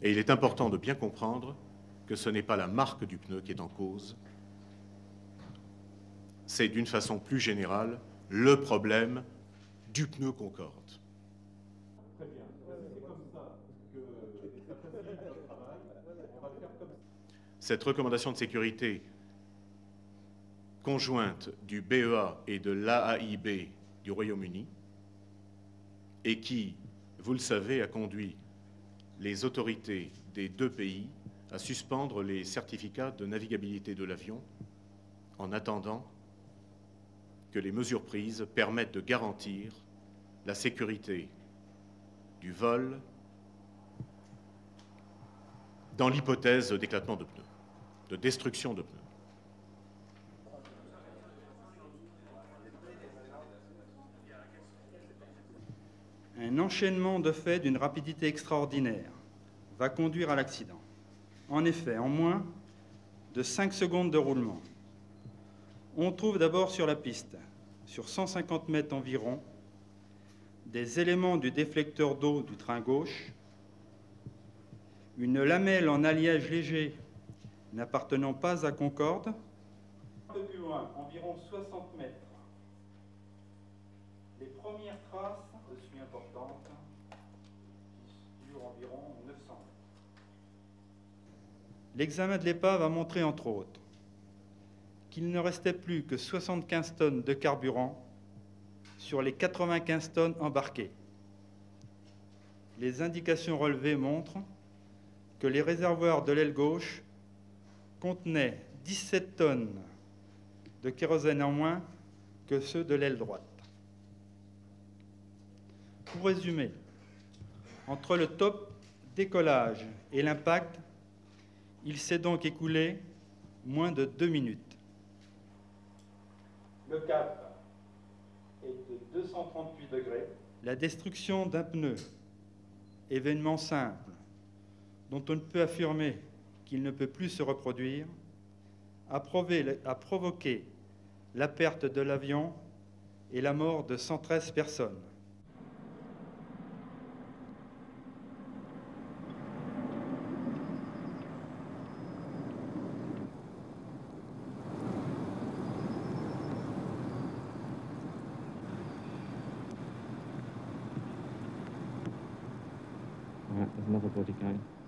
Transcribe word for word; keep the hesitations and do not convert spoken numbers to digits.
Et il est important de bien comprendre que ce n'est pas la marque du pneu qui est en cause, c'est d'une façon plus générale le problème du pneu Concorde. Très bien. C'est comme ça que ça facilite notre travail. On va le faire comme ça. Cette recommandation de sécurité conjointe du B E A et de l'A A I B du Royaume-Uni et qui, vous le savez, a conduit les autorités des deux pays à suspendre les certificats de navigabilité de l'avion en attendant que les mesures prises permettent de garantir la sécurité du vol dans l'hypothèse d'éclatement de pneus, de destruction de pneus. Un enchaînement de faits d'une rapidité extraordinaire va conduire à l'accident. En effet, en moins de cinq secondes de roulement, on trouve d'abord sur la piste, sur cent cinquante mètres environ, des éléments du déflecteur d'eau du train gauche, une lamelle en alliage léger n'appartenant pas à Concorde. Un peu plus loin, environ soixante mètres, les premières traces de suie importantes qui durent environ neuf cents mètres. L'examen de l'épave a montré, entre autres, qu'il ne restait plus que soixante-quinze tonnes de carburant sur les quatre-vingt-quinze tonnes embarquées. Les indications relevées montrent que les réservoirs de l'aile gauche contenaient dix-sept tonnes de kérosène en moins que ceux de l'aile droite. Pour résumer, entre le top décollage et l'impact, il s'est donc écoulé moins de deux minutes. Le cap est de deux cent trente-huit degrés. La destruction d'un pneu, événement simple, dont on ne peut affirmer qu'il ne peut plus se reproduire, a, prouvé, a provoqué la perte de l'avion et la mort de cent treize personnes. All right, there's another body going.